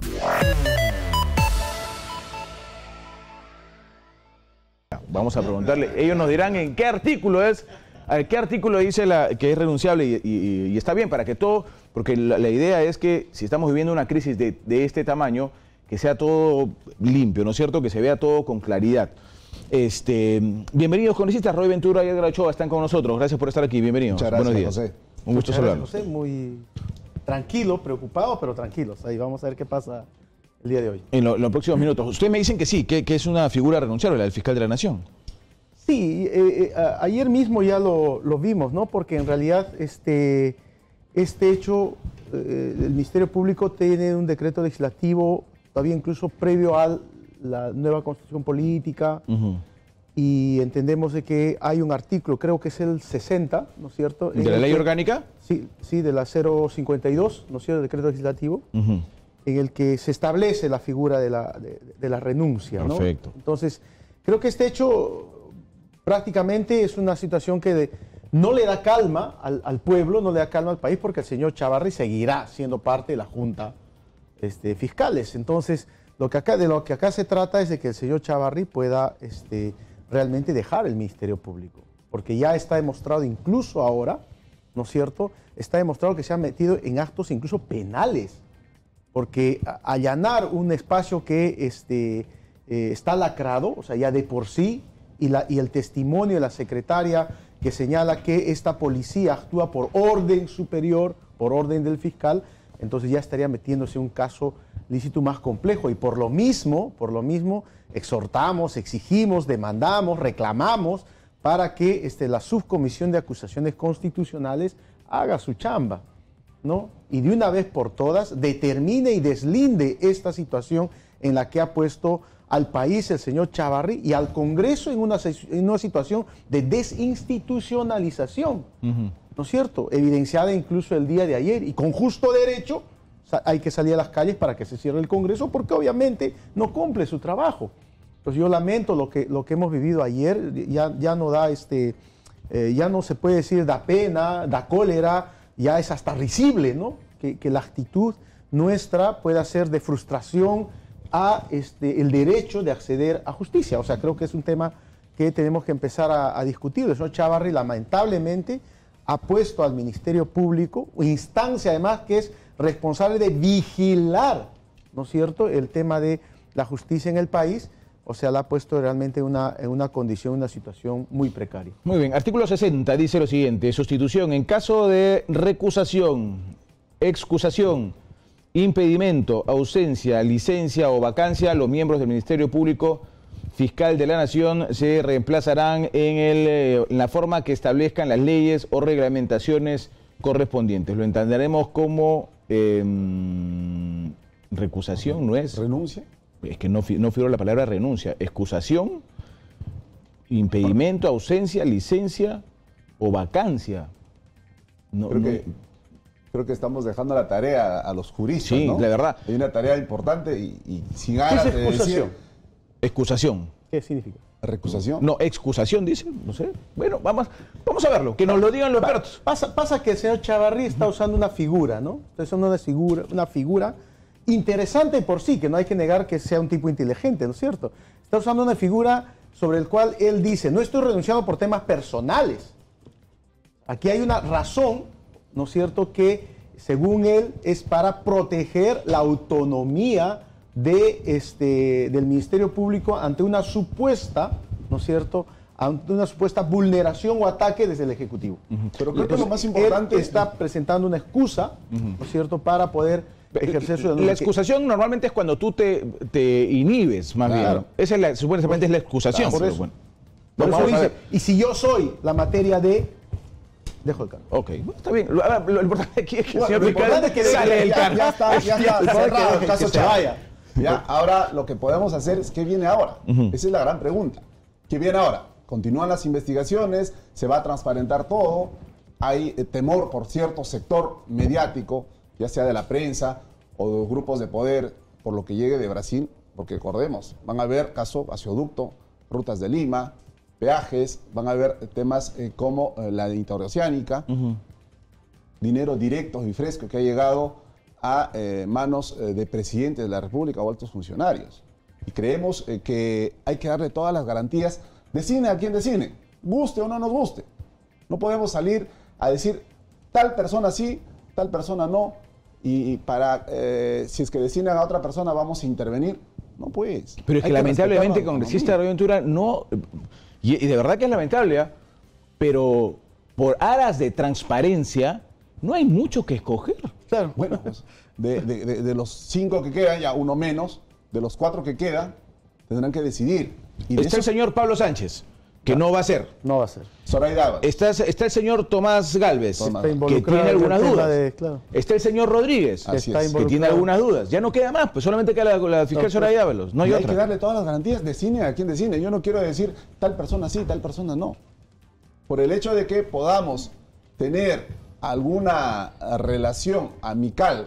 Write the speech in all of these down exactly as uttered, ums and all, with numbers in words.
Vamos a preguntarle, ellos nos dirán en qué artículo es, qué artículo dice la, que es renunciable y, y, y está bien para que todo, porque la, la idea es que si estamos viviendo una crisis de, de este tamaño, que sea todo limpio, ¿no es cierto? Que se vea todo con claridad. Este, bienvenidos congresistas, Roy Ventura y Edgar Ochoa están con nosotros. Gracias por estar aquí, bienvenidos. Muchas gracias, buenos días. José. Un gusto saludarlos. José, muy tranquilo, preocupado, pero tranquilos. Ahí vamos a ver qué pasa el día de hoy. En lo, los próximos minutos. Ustedes me dicen que sí, que, que es una figura renunciable, la del fiscal de la Nación. Sí, eh, eh, a, ayer mismo ya lo, lo vimos, ¿no? Porque en realidad este, este hecho, eh, el Ministerio Público tiene un decreto legislativo todavía incluso previo a la nueva Constitución Política, uh-huh. y entendemos de que hay un artículo, creo que es el sesenta, ¿no es cierto? ¿De la ley que, orgánica? Sí, sí, de la cero cincuenta y dos, ¿no es cierto?, el decreto legislativo, uh-huh. en el que se establece la figura de la, de, de la renuncia, ¿no? Perfecto. Entonces, creo que este hecho prácticamente es una situación que de, no le da calma al, al pueblo, no le da calma al país, porque el señor Chávarri seguirá siendo parte de la Junta este, Fiscales. Entonces, lo que acá, de lo que acá se trata es de que el señor Chávarri pueda este, realmente dejar el Ministerio Público, porque ya está demostrado incluso ahora, ¿no es cierto?, está demostrado que se ha metido en actos incluso penales, porque allanar un espacio que este, eh, está lacrado, o sea, ya de por sí, y, la, y el testimonio de la secretaria que señala que esta policía actúa por orden superior, por orden del fiscal, entonces ya estaría metiéndose en un caso lícito más complejo, y por lo mismo, por lo mismo, exhortamos, exigimos, demandamos, reclamamos para que este, la Subcomisión de Acusaciones Constitucionales haga su chamba, ¿no? Y de una vez por todas determine y deslinde esta situación en la que ha puesto al país el señor Chávarri y al Congreso en una, en una situación de desinstitucionalización, uh-huh. ¿no es cierto?, evidenciada incluso el día de ayer, y con justo derecho hay que salir a las calles para que se cierre el Congreso, porque obviamente no cumple su trabajo. Entonces yo lamento lo que, lo que hemos vivido ayer, ya, ya no da, este, eh, ya no se puede decir da pena, da cólera, ya es hasta risible, ¿no?, que, que la actitud nuestra pueda ser de frustración a este, el derecho de acceder a justicia. O sea, creo que es un tema que tenemos que empezar a, a discutir. El señor Chávarri lamentablemente ha puesto al Ministerio Público, instancia además que es responsable de vigilar, ¿no es cierto?, el tema de la justicia en el país. O sea, la ha puesto realmente una, en una condición, una situación muy precaria. Muy bien, artículo sesenta dice lo siguiente: sustitución en caso de recusación, excusación, impedimento, ausencia, licencia o vacancia, los miembros del Ministerio Público Fiscal de la Nación se reemplazarán en, el, en la forma que establezcan las leyes o reglamentaciones correspondientes. Lo entenderemos como eh, recusación, ¿no es? ¿Renuncia? Es que no, no figura la palabra renuncia. Excusación, impedimento, ausencia, licencia o vacancia. No, creo, no. Que, creo que estamos dejando la tarea a los juristas, sí, ¿no? la verdad. Hay una tarea importante y, y sin ¿Qué ganas es de excusación? decir... Excusación. ¿Qué significa? ¿Recusación? No, excusación, dice, no sé. Bueno, vamos, vamos a verlo, que nos lo digan los expertos. Pasa, pasa que el señor Chávarri está usando una figura, ¿no? Está usando una figura, una figura interesante por sí, que no hay que negar que sea un tipo inteligente, ¿no es cierto? Está usando una figura sobre la cual él dice: no estoy renunciando por temas personales. Aquí hay una razón, ¿no es cierto?, que según él es para proteger la autonomía de este, del Ministerio Público ante una supuesta, ¿no es cierto?, ante una supuesta vulneración o ataque desde el Ejecutivo. Uh-huh. Pero creo Entonces, que lo más importante él está presentando una excusa, uh-huh. ¿no es cierto?, para poder ejercer su denuncia. La excusación normalmente es cuando tú te, te inhibes, más claro. bien. Esa es la, supuestamente es la excusación. Por eso, bueno. por Vamos eso a dice, ver. y si yo soy la materia de... Dejo el cargo. Ok, bueno, está bien. Lo, lo importante aquí es que Bueno, el señor lo Fiscal sale del cargo. Ya está, ya está cerrado el caso que se vaya. Ya, ahora lo que podemos hacer es ¿qué viene ahora? Uh-huh. Esa es la gran pregunta. ¿Qué viene ahora? Continúan las investigaciones, se va a transparentar todo, hay eh, temor por cierto sector mediático, ya sea de la prensa o de los grupos de poder, por lo que llegue de Brasil, porque recordemos, van a haber caso gasoducto, rutas de Lima, peajes, van a haber temas eh, como eh, la interoceánica, uh-huh. dinero directo y fresco que ha llegado a eh, manos eh, de presidentes de la República o altos funcionarios. Y creemos eh, que hay que darle todas las garantías, designe a quien designe, guste o no nos guste. No podemos salir a decir tal persona sí, tal persona no, y, y para, eh, si es que designan a otra persona vamos a intervenir. No pues. Pero es que, que lamentablemente el congresista Roy Ventura no, y, y de verdad que es lamentable, ¿eh? Pero por aras de transparencia no hay mucho que escoger. Claro. Bueno, pues, de, de, de, de los cinco que quedan, ya uno menos, de los cuatro que quedan, tendrán que decidir. Y está eso... el señor Pablo Sánchez, que no va a ser. No va a ser. Zoraida Ábalos. Está, está el señor Tomás Galvez, Tomás. que tiene algunas dudas. De, claro. Está el señor Rodríguez, Así está es. que tiene algunas dudas. Ya no queda más, pues solamente queda la, la fiscal No, Zoraida Ábalos. No hay y otra. hay que darle todas las garantías de cine a quien de cine. Yo no quiero decir tal persona sí, tal persona no. Por el hecho de que podamos tener alguna relación amical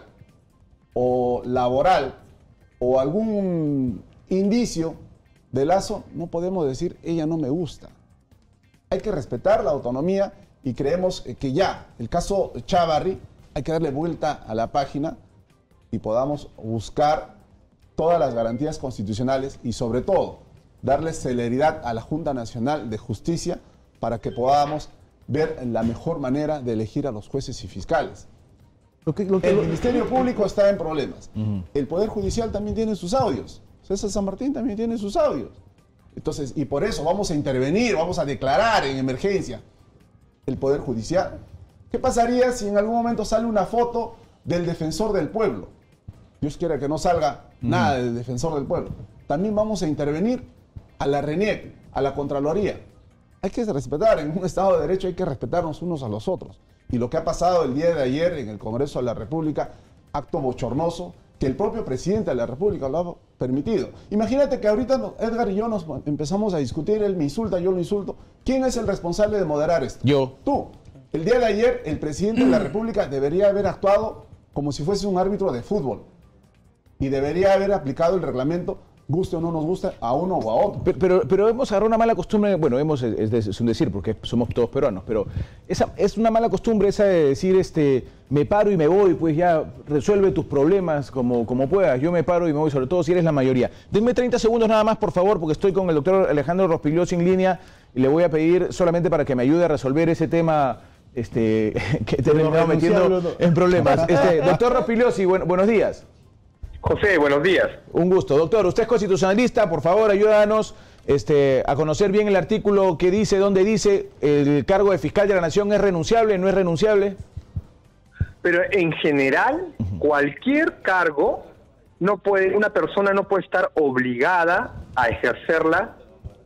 o laboral o algún indicio de lazo, no podemos decir ella no me gusta. Hay que respetar la autonomía y creemos que ya, el caso Chávarri, hay que darle vuelta a la página y podamos buscar todas las garantías constitucionales y sobre todo darle celeridad a la Junta Nacional de Justicia para que podamos ver la mejor manera de elegir a los jueces y fiscales. Lo que, lo que, El lo... Ministerio Público está en problemas. Uh-huh. El Poder Judicial también tiene sus audios. César San Martín también tiene sus audios. Entonces, y por eso vamos a intervenir, vamos a declarar en emergencia el Poder Judicial. ¿Qué pasaría si en algún momento sale una foto del defensor del pueblo? Dios quiera que no salga uh-huh. nada del defensor del pueblo. También vamos a intervenir a la RENIEC, a la Contraloría. Hay que respetar, en un Estado de Derecho hay que respetarnos unos a los otros. Y lo que ha pasado el día de ayer en el Congreso de la República, acto bochornoso, que el propio presidente de la República lo ha permitido. Imagínate que ahorita Edgar y yo nos empezamos a discutir, él me insulta, yo lo insulto. ¿Quién es el responsable de moderar esto? Yo. Tú. El día de ayer el presidente de la República debería haber actuado como si fuese un árbitro de fútbol. Y debería haber aplicado el reglamento, guste o no nos guste, a uno o a otro. Pero, pero, pero hemos agarrado una mala costumbre, bueno, hemos, es, es un decir porque somos todos peruanos, pero esa, es una mala costumbre esa de decir, este, me paro y me voy, pues ya resuelve tus problemas como, como puedas, yo me paro y me voy, sobre todo si eres la mayoría. Denme treinta segundos nada más, por favor, porque estoy con el doctor Alejandro Rospigliosi en línea y le voy a pedir solamente para que me ayude a resolver ese tema este, que te he terminado metiendo en problemas. Este, doctor Rospigliosi, bueno, buenos días. José, buenos días. Un gusto. Doctor, usted es constitucionalista, por favor, ayúdanos este, a conocer bien el artículo que dice, dónde dice, el cargo de fiscal de la Nación es renunciable, no es renunciable. Pero en general, uh-huh. cualquier cargo, no puede, una persona no puede estar obligada a ejercerla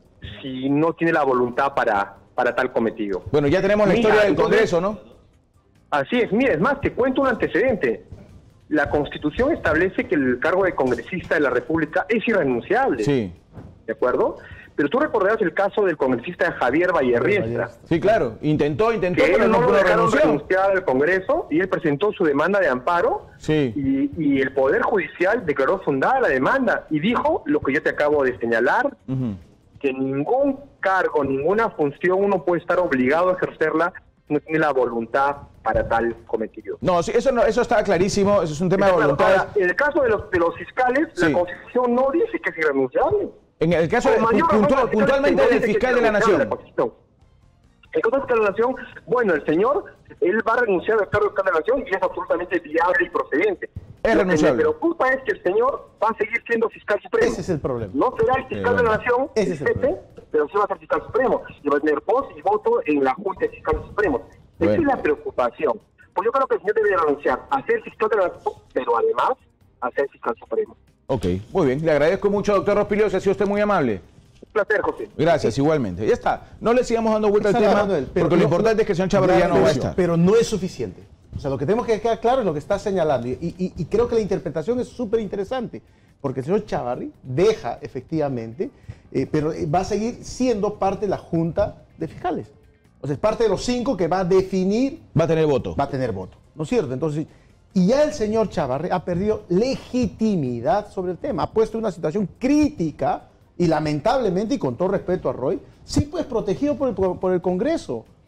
si no tiene la voluntad para, para tal cometido. Bueno, ya tenemos la Mira, historia del entonces, Congreso, ¿no? Así es. Mira, es más, te cuento un antecedente. La Constitución establece que el cargo de congresista de la República es irrenunciable. Sí. ¿De acuerdo? Pero tú recordarás el caso del congresista Javier Vallerriestra. Sí, claro. Intentó, intentó, que pero él no no pudo lo dejaron renunciar. renunciar al Congreso y él presentó su demanda de amparo. Sí. Y, y el Poder Judicial declaró fundada la demanda y dijo lo que yo te acabo de señalar, Uh-huh. que ningún cargo, ninguna función uno puede estar obligado a ejercerla, no tiene la voluntad para tal cometido. No, sí, eso no, eso está clarísimo, eso es un tema de voluntad. Ahora, en el caso de los, de los fiscales, Sí. la Constitución no dice que es irrenunciable. En el caso, Con mayor puntual- razón, puntualmente no del dice que fiscal es de la irrenunciable Nación. Constitución. El caso del fiscal de la Nación, bueno, el señor, él va a renunciar al cargo de fiscal de la Nación y es absolutamente viable y procedente. Es Lo renunciable. que me preocupa es que el señor va a seguir siendo fiscal supremo. Ese es el problema. No será el fiscal Eh, de la bueno. Nación, Ese es el jefe, pero sí va a ser fiscal supremo. Y va a tener voz y voto en la Junta de Fiscales Supremos. Esa Bueno. es la preocupación. Pues yo creo que el señor debe renunciar a ser fiscal de la Nación, pero además a ser fiscal supremo. Ok, muy bien. Le agradezco mucho, doctor Rospigliosi, ha sido usted muy amable. Un placer, José. Gracias, igualmente. Ya está. No le sigamos dando vuelta al Está tema, hablando él, pero porque lo no- importante es que el señor Chávarri ya no va a estar. Pero no es suficiente. O sea, lo que tenemos que quedar claro es lo que está señalando. Y, y- y creo que la interpretación es súper interesante. Porque el señor Chávarri deja, efectivamente, eh, pero va a seguir siendo parte de la Junta de Fiscales. O sea, es parte de los cinco que va a definir, Va a tener voto. va a tener voto. ¿No es cierto? Entonces, y ya el señor Chávarri ha perdido legitimidad sobre el tema. Ha puesto en una situación crítica y lamentablemente, y con todo respeto a Roy, sí pues protegido por el, por el Congreso.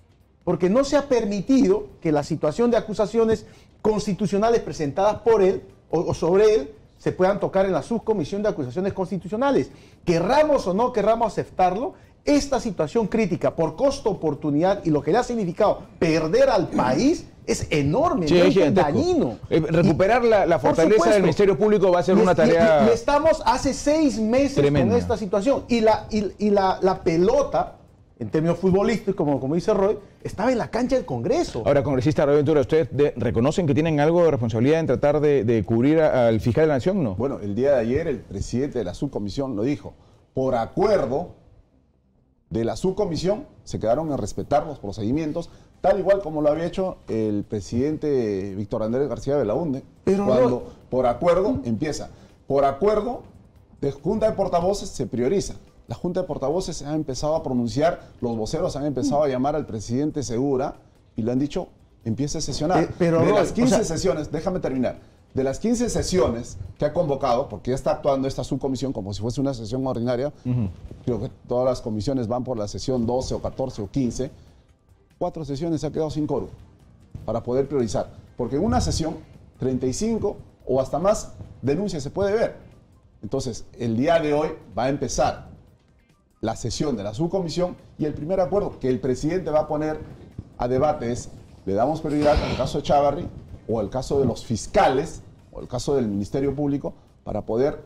porque no se ha permitido que la situación de acusaciones constitucionales presentadas por él o, o sobre él se puedan tocar en la subcomisión de acusaciones constitucionales. Querramos o no querramos aceptarlo, esta situación crítica por costo, oportunidad y lo que le ha significado perder al país es enorme, sí, es sí, dañino. Eh, recuperar y, la, la fortaleza supuesto, del Ministerio Público va a ser le, una tarea. Le, le estamos hace seis meses tremenda. Con esta situación y la, y, y la, la pelota, en términos futbolísticos, como, como dice Roy, estaba en la cancha del Congreso. Ahora, congresista Roy Ventura, ¿ustedes de, reconocen que tienen algo de responsabilidad en tratar de, de cubrir a, al fiscal de la Nación, no? Bueno, el día de ayer el presidente de la subcomisión lo dijo. Por acuerdo de la subcomisión se quedaron en respetar los procedimientos, tal igual como lo había hecho el presidente Víctor Andrés García Belaúnde, Pero cuando no... por acuerdo empieza. Por acuerdo de Junta de Portavoces se prioriza. La Junta de Portavoces ha empezado a pronunciar, los voceros han empezado a llamar al presidente Segura y le han dicho, empiece a sesionar. Eh, pero de Roy, las quince o sea... sesiones, déjame terminar, de las quince sesiones que ha convocado, porque ya está actuando esta subcomisión como si fuese una sesión ordinaria, uh-huh. creo que todas las comisiones van por la sesión doce o catorce o quince, cuatro sesiones se ha quedado sin quórum para poder priorizar. Porque en una sesión, treinta y cinco o hasta más denuncias se puede ver. Entonces, el día de hoy va a empezar la sesión de la subcomisión y el primer acuerdo que el presidente va a poner a debate es, le damos prioridad al caso de Chávarri o el caso de los fiscales o el caso del Ministerio Público para poder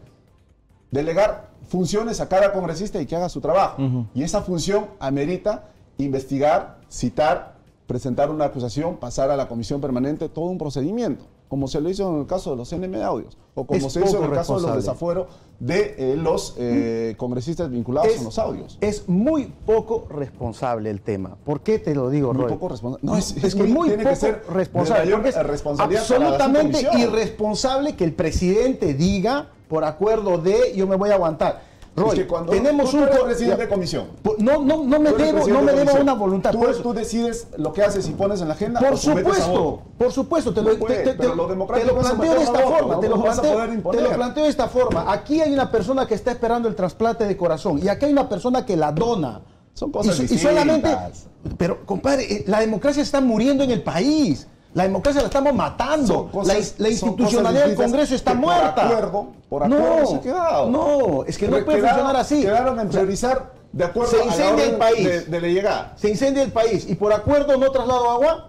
delegar funciones a cada congresista y que haga su trabajo. Uh-huh. Y esa función amerita investigar, citar, presentar una acusación, pasar a la comisión permanente, todo un procedimiento, como se lo hizo en el caso de los N M audios, o como es se hizo en el caso de los desafueros de eh, los eh, congresistas vinculados es, con los audios. Es muy poco responsable el tema. ¿Por qué te lo digo, Roy? Muy poco responsable. No, es, es, es que muy tiene poco que ser responsable. De mayor responsabilidad absolutamente para la irresponsable que el presidente diga, por acuerdo de, yo me voy a aguantar. Roy, es que cuando tenemos tú un eres presidente de comisión. No, no, no me debo, no me debo una voluntad. Tú, tú decides lo que haces y pones en la agenda. Por supuesto, por supuesto. Te lo, no puede, te, te, pero lo te lo planteo de esta forma. No, te, lo no planteo, te lo planteo de esta forma. Aquí hay una persona que está esperando el trasplante de corazón y aquí hay una persona que la dona. Son cosas y, distintas. Y solamente, pero compadre, la democracia está muriendo en el país. La democracia la estamos matando. Cosas, la, la institucionalidad del Congreso está muerta. Por acuerdo, por acuerdo no, se ha quedado. No, es que no puede quedaron, funcionar así. Quedaron en priorizar de acuerdo se incendia a la el país. De, de la llegada. Se incendia el país y por acuerdo no traslado agua.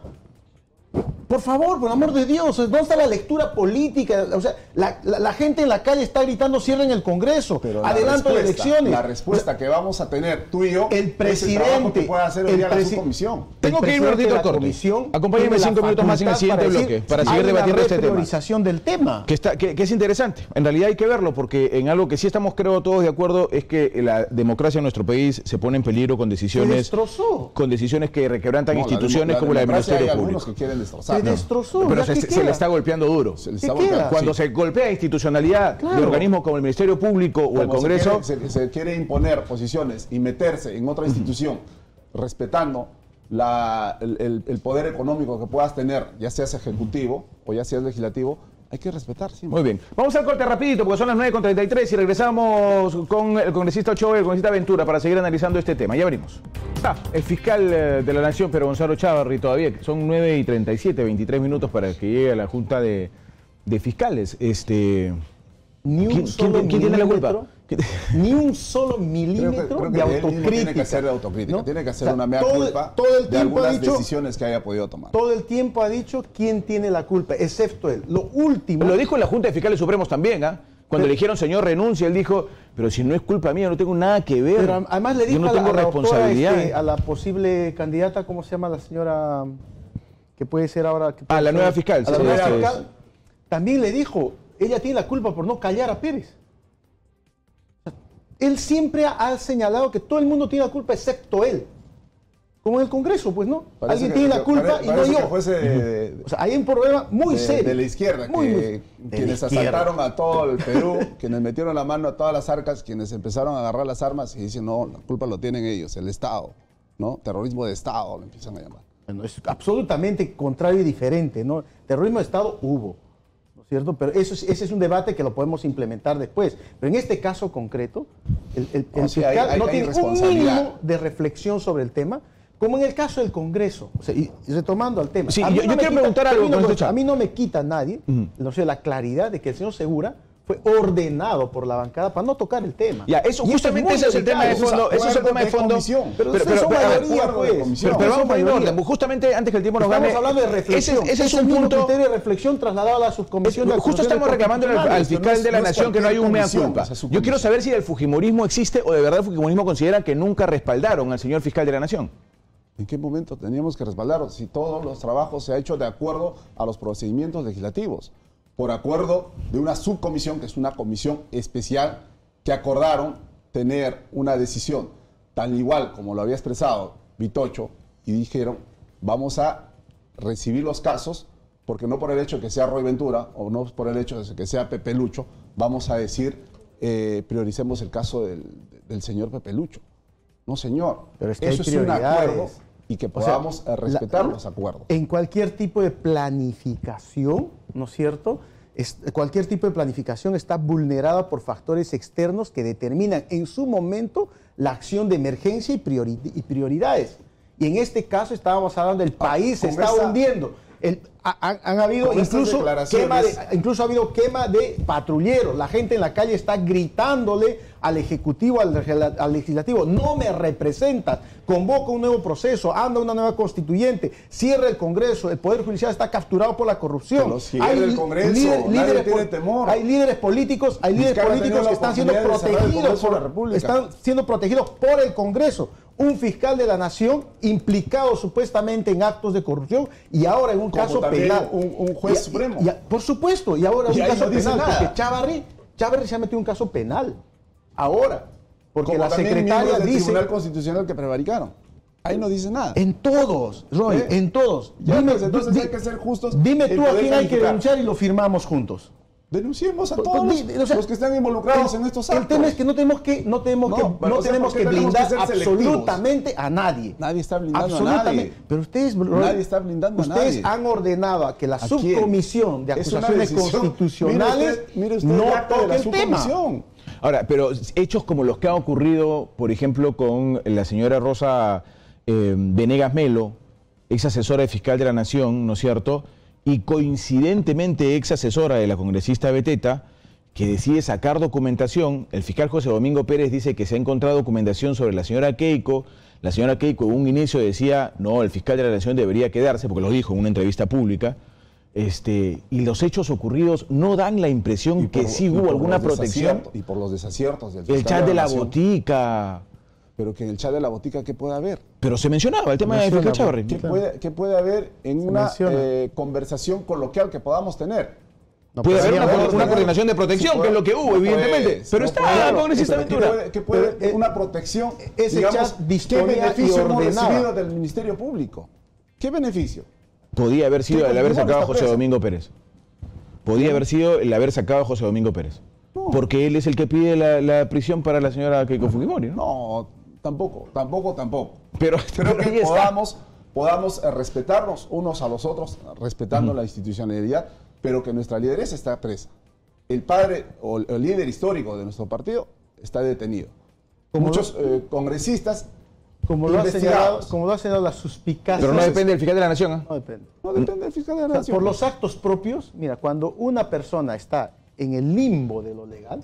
Por favor, por amor de Dios, ¿dónde está la lectura política? O sea, la, la, la gente en la calle está gritando cierren el Congreso, pero adelanto de elecciones. La respuesta o sea, que vamos a tener tú y yo el presidente, es el trabajo que puede hacer hoy día la subcomisión. Tengo que ir un ratito al corte. Acompáñenme cinco minutos más en el siguiente para bloque para seguir debatiendo este tema. Priorización del tema. Que, está, que, que es interesante. En realidad hay que verlo porque en algo que sí estamos creo todos de acuerdo es que la democracia en nuestro país se pone en peligro con decisiones con decisiones que requebrantan no, instituciones la, la como la del Ministerio Público. Algunos que quieren destrozar. Se destrozó. Pero se, se le está golpeando duro. Se le está golpeando. Cuando sí. se golpea institucionalidad claro. de organismos como el Ministerio Público o como el Congreso. Se quiere, se, se quiere imponer posiciones y meterse en otra institución uh-huh. respetando la, el, el poder económico que puedas tener, ya seas ejecutivo o ya seas legislativo, hay que respetar. Sí. Muy bien. Vamos al corte rapidito porque son las nueve con treinta y tres y regresamos con el congresista Ochoa y el congresista Ventura para seguir analizando este tema. Ya venimos. Ah, el fiscal de la Nación, pero Gonzalo Chávarri, todavía son nueve y treinta y siete, veintitrés minutos para que llegue a la Junta de, de Fiscales. Este, Ni un ¿Quién, solo ¿quién, ¿quién tiene la culpa? Ni un solo milímetro creo que, creo que de él autocrítica. Tiene que hacer de autocrítica, ¿no? Tiene que hacer o sea, una mea todo, culpa todo el de algunas dicho, decisiones que haya podido tomar. Todo el tiempo ha dicho quién tiene la culpa, excepto él. Lo último... Lo dijo en la Junta de Fiscales Supremos también, ¿ah? ¿eh? Cuando pero, le dijeron, señor, renuncia, él dijo, pero si no es culpa mía, no tengo nada que ver. Pero además le dijo yo no tengo a la, responsabilidad. Este, a la posible candidata, ¿cómo se llama la señora que puede ser ahora? Que ah, la ser, nueva fiscal. A la sí, nueva sí, fiscal. sí. También le dijo, ella tiene la culpa por no callar a Pérez. Él siempre ha señalado que todo el mundo tiene la culpa excepto él. Como en el Congreso, pues no. Parece Alguien que, tiene la culpa pare, y no yo. Que fuese de, o sea, hay un problema muy de, serio. De la izquierda, muy, que, muy, de quienes la izquierda. asaltaron a todo el Perú, quienes metieron la mano a todas las arcas, quienes empezaron a agarrar las armas y dicen, no, la culpa lo tienen ellos, el Estado, ¿no? Terrorismo de Estado, lo empiezan a llamar. Bueno, es absolutamente contrario y diferente, ¿no? Terrorismo de Estado hubo, ¿no es cierto? Pero eso es, ese es un debate que lo podemos implementar después. Pero en este caso concreto, el, el, el no, sí, fiscal hay, hay, no hay tiene un mínimo de reflexión sobre el tema, como en el caso del Congreso, o sea, y retomando al tema. Sí, a mí yo, no yo me quiero quita- preguntar a mí algo no con me- este chat. A mí no me quita nadie, Ujú. no sé, la claridad de que el señor Segura fue ordenado por la bancada para no tocar el tema. Ya, eso Y justamente muy ese es el tema de delicado. fondo, ese es el tema de fondo. comisión. Pero Pero- ustedes son pero- mayoría, acuerdo de pues. comisión. Pero, pero vamos a ir en mayoría. orden. Justamente antes que el tiempo nos Estamos gane. hablando de reflexión. Ese, ese es el un mismo punto. criterio de reflexión trasladado a la subcomisión de Justo acusaciones estamos reclamando al, al constitucionales. fiscal no es- de la no es Nación que no hay un mea cualquier culpa. comisión, o sea, su Yo quiero comisión. saber si el fujimorismo existe o de verdad el fujimorismo considera que nunca respaldaron al señor fiscal de la Nación. ¿En qué momento teníamos que respaldarlo? Si todos los trabajos se ha hecho de acuerdo a los procedimientos legislativos, por acuerdo de una subcomisión, que es una comisión especial, que acordaron tener una decisión, tal igual como lo había expresado Vitocho, y dijeron, vamos a recibir los casos, porque no por el hecho de que sea Roy Ventura, o no por el hecho de que sea Pepe Lucho, vamos a decir, eh, prioricemos el caso del, del señor Pepe Lucho. No, señor. Pero es que eso hay es un prioridades. acuerdo y que O sea, podamos eh, respetar la- los acuerdos. En cualquier tipo de planificación, ¿no es cierto? Es- cualquier tipo de planificación está vulnerada por factores externos que determinan en su momento la acción de emergencia y, priori- y prioridades. Y en este caso estábamos hablando del país se con está esa- hundiendo. El- ha- han, han habido con estas incluso declaraciones- quema de, incluso ha habido quema de patrulleros. La gente en la calle está gritándole al Ejecutivo, al, regla- al Legislativo, no me representas, convoca un nuevo proceso, anda una nueva constituyente, cierra el Congreso, el Poder Judicial está capturado por la corrupción. Pero cierra el Congreso, nadie tiene pol- temor. hay líderes políticos, hay líderes Fiscal ha tenido políticos la que están siendo oportunidad de cerrar el protegidos Congreso de la por, República. están siendo protegidos por el Congreso. Un fiscal de la Nación implicado supuestamente en actos de corrupción y ahora en un Como caso también penal. un- un juez Y- supremo. y- y- por supuesto, y ahora Y un ahí caso no dice penal, nada. porque Chávarri, Chávarri se ha metido en un caso penal. Ahora, porque Como la también secretaria miembros del dice... Tribunal Constitucional que prevaricaron. Ahí no dice nada. En todos, Roy, ¿Eh? en todos. Ya, pues, entonces di- hay que ser justos Dime en tú a poder quién hay que calificar. denunciar y lo firmamos juntos. Denunciemos a Pues, todos pues, los, di- o sea, los que están involucrados el, en estos el actos. tema es que no tenemos que no tenemos No, que pero, no o sea, tenemos ¿por qué que tenemos que blindar ser selectivos? absolutamente a nadie. Nadie está blindando a Absolutamente. nadie. Pero ustedes, Roy, Nadie está blindando a ustedes nadie. han ordenado a que la ¿A quién? subcomisión de Es una acusaciones decisión. constitucionales Mire usted, mire usted no el acta de toque la el tema. subcomisión. Ahora, pero hechos como los que han ocurrido, por ejemplo, con la señora Rosa eh, Venegas Melo, ex asesora de fiscal de la Nación, ¿no es cierto? Y coincidentemente ex asesora de la congresista Beteta, que decide sacar documentación. El fiscal José Domingo Pérez dice que se ha encontrado documentación sobre la señora Keiko. La señora Keiko en un inicio decía, no, el fiscal de la Nación debería quedarse, porque lo dijo en una entrevista pública. Este, y los hechos ocurridos no dan la impresión Y que por- sí y hubo por alguna los protección. desaciertos- Y por los desaciertos del El fiscal chat de la Nación. botica. Pero que en el chat de la botica, ¿qué puede haber? Pero se mencionaba el tema del Menciona, fiscal Chávarri. ¿Qué, Claro. puede, qué puede haber en Se una menciona. eh, conversación coloquial que podamos tener? No, Puede pero haber sí, una, haber- una coordinación de protección, Sí, que es lo que hubo, no evidentemente. puedes, pero no está puedes. la congresista Pero ¿qué Ventura. puede- ¿Qué puede, Pero, eh, una protección? ese chat de historia ¿qué beneficio y hemos ordenada. recibido del Ministerio Público? ¿Qué beneficio? Podía haber sido ¿Qué el haber continúa sacado a esta José presa? Domingo Pérez. Podía haber sido el haber sacado a José Domingo Pérez. No. Porque él es el que pide la, la prisión para la señora Keiko Fujimori, ¿no? No, tampoco, tampoco, tampoco. Pero, Creo pero ahí que está. podamos, podamos eh, respetarnos unos a los otros, respetando la institucionalidad, pero que nuestra lideresa está presa. El padre o el líder histórico de nuestro partido está detenido. Como Muchos eh, congresistas como lo ha señalado, investigados. como lo ha señalado la suspicacia. Pero no depende del fiscal de la Nación, ¿ah? No depende. No depende del fiscal de la O sea, Nación. por los actos propios, mira, cuando una persona está en el limbo de lo legal,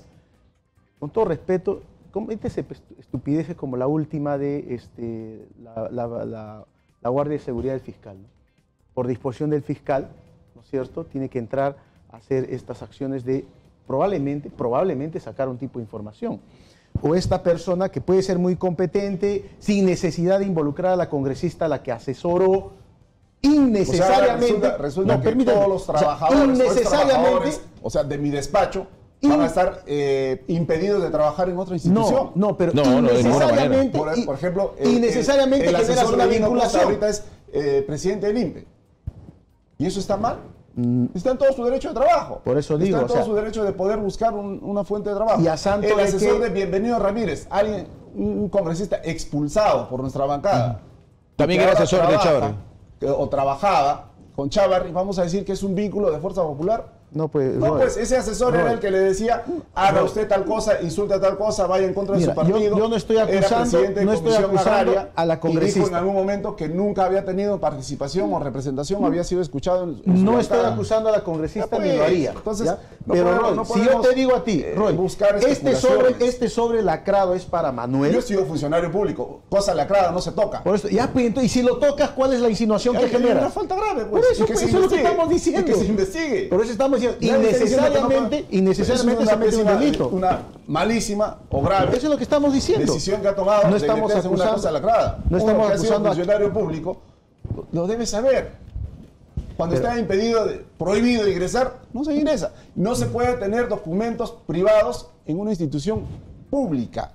con todo respeto, cométese estupideces como la última de este, la, la- la- la Guardia de Seguridad del Fiscal, ¿no? Por disposición del fiscal, ¿no es cierto?, tiene que entrar a hacer estas acciones de probablemente, probablemente sacar un tipo de información. O esta persona que puede ser muy competente, sin necesidad de involucrar a la congresista a la que asesoró, innecesariamente. O sea, resulta, resulta no, que permítame, todos los o sea, trabajadores, o innecesariamente, trabajadores, o sea, de mi despacho, van a estar eh, impedidos de trabajar en otra institución. no, no, pero No, no, de ninguna manera. innecesariamente, Por, y- por ejemplo, el- innecesariamente el, el generas asesor una de Lino Costa vinculación. ahorita es eh, presidente del I N P E. ¿Y eso está mal? Mm. Está en todo su derecho de trabajo. Por eso digo, Está en o todo sea, su derecho de poder buscar un- una fuente de trabajo. Y a santo el de asesor que- de Bienvenido Ramírez, alguien, un un congresista expulsado por nuestra bancada. También que era ahora asesor de trabaja, Chávarri. que- o trabajaba con Chávarri, vamos a decir que es un vínculo de Fuerza Popular. No, pues, No, Roy, pues ese asesor Roy, era el que le decía, haga Roy. usted tal cosa, insulta tal cosa, vaya en contra Mira, de su partido. yo- yo no estoy Era acusando- presidente de no estoy Comisión acusando Agraria a la y dijo congresista. en algún momento que nunca había tenido participación o representación, o había sido escuchado en, en su No estoy bancada. acusando a la congresista Ya, pues, ni lo haría. entonces, ¿ya? no Pero podemos- Roy, no si yo podemos, te digo a ti, eh, Roy, buscar este sobre, especulaciones. este sobre lacrado es para Manuel. Yo he sido funcionario público, cosa lacrada no se toca. Por eso, ya, pues, entonces, y si lo tocas, ¿cuál es la insinuación que Hay- hay genera? una falta grave, Por pues. eso, y que pues, se eso es lo que investigue, estamos diciendo. y que se investigue. Por eso estamos diciendo, Nadie está diciendo que no innecesariamente, pueda- innecesariamente Eso es se mete un una delito. pésima, Una malísima o grave Eso es lo que estamos diciendo. decisión que ha tomado No de estamos meterse en una acusando- cosa lacrada. no estamos Uno que ha sido acusando a- funcionario público lo debe saber. Cuando Pero- está impedido, de- prohibido ingresar, no se ingresa. No se puede tener documentos privados en una institución pública.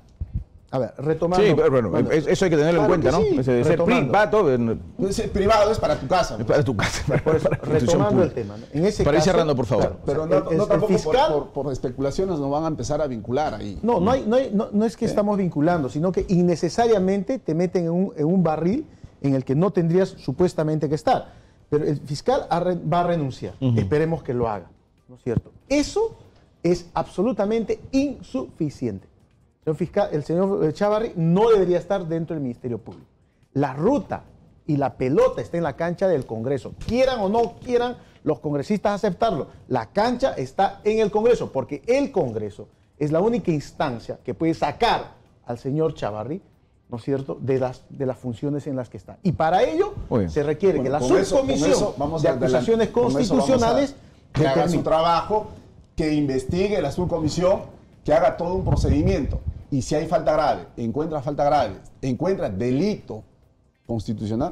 A ver, retomando. Sí, pero bueno, bueno, es- eso hay que tenerlo claro en cuenta, que ¿no? sí, Ese de ser retomando. privado, eh, Entonces, el privado es para tu casa. pues. para tu casa. Para, Por eso, para la institución retomando el pública. tema. ¿no? En ese Para ir caso, cerrando, por favor. claro, Pero o no, sea, no el- el tampoco por- fiscal- por, por especulaciones nos van a empezar a vincular ahí. No, no, hay, no, hay- no, no es que estamos vinculando, sino que innecesariamente te meten en un, en un barril en el que no tendrías supuestamente que estar. Pero el fiscal ha re- va a renunciar. Esperemos que lo haga. ¿No es cierto? Eso es absolutamente insuficiente. El señor, fiscal, el señor Chávarri no debería estar dentro del Ministerio Público. La ruta y la pelota está en la cancha del Congreso. Quieran o no quieran los congresistas aceptarlo, la cancha está en el Congreso, porque el Congreso es la única instancia que puede sacar al señor Chávarri, ¿no es cierto?, de las, de las funciones en las que está. Y para ello Muy bien. se requiere que Bueno, la con eso- subcomisión con eso vamos de a adelantar. acusaciones Con eso vamos a- constitucionales que haga su determine. trabajo, que investigue la subcomisión, que haga todo un procedimiento. Y si hay falta grave, encuentra falta grave, encuentra delito constitucional,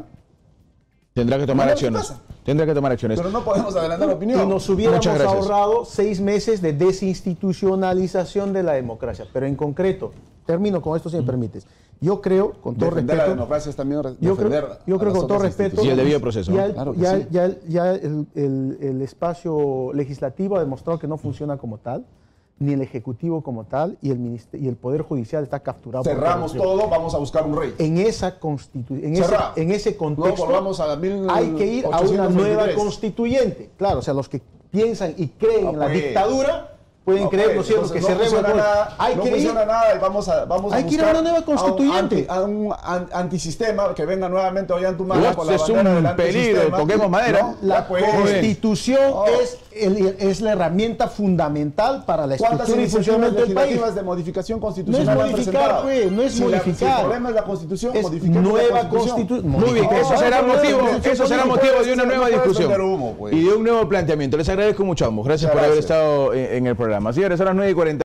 Tendrá que tomar Mira, acciones. ¿qué pasa? Tendrá que tomar acciones. pero no podemos adelantar opinión. Y nos hubiéramos Muchas gracias. ahorrado seis meses de desinstitucionalización de la democracia. Pero en concreto, termino con esto si me permites. Yo creo, con todo Defender respeto... la democracia es también re- Yo defender creo, a yo creo las con todo otras respeto... Y el debido proceso, Ya, ¿no? el, Claro que ya- sí. ya- ya el, el- el espacio legislativo ha demostrado que no funciona como tal, ni el ejecutivo como tal, y el, minister- y el Poder Judicial está capturado por Cerramos corrupción. todo, vamos a buscar un rey. En, esa constitu- en, ese, Cerrado. en ese contexto No volvamos a la mil hay que ir a una ochocientos nueva veintitrés. constituyente. Claro, o sea, los que piensan y creen No, en la pues. dictadura pueden No, creer, pues, ¿no es cierto?, que entonces no cerremos funciona el- nada, Hay no que ir funciona nada y vamos a vamos Hay a que ir a una buscar nueva constituyente. A un, anti- a un an- antisistema que venga nuevamente Ollantumala Uf, con la es bandera un del peligro, antisistema. toquemos madera. No, La ya pues. constitución No. es, el- es la herramienta fundamental para la ¿Cuántas estructura y iniciativas funcionamiento del país. legislativas de modificación No constitucional es han modificar, presentado? pues, no es Si la- modificar. si el problema es la constitución, Es modifiquemos la nueva constitución. constitución. Muy bien, eso será motivo, eso será motivo de una No nueva puedes discusión vender humo, pues. y de un nuevo planteamiento. Les agradezco mucho a ambos. Gracias Muchas por haber gracias. estado en, en el programa. Señores, son las nueve y cuarenta.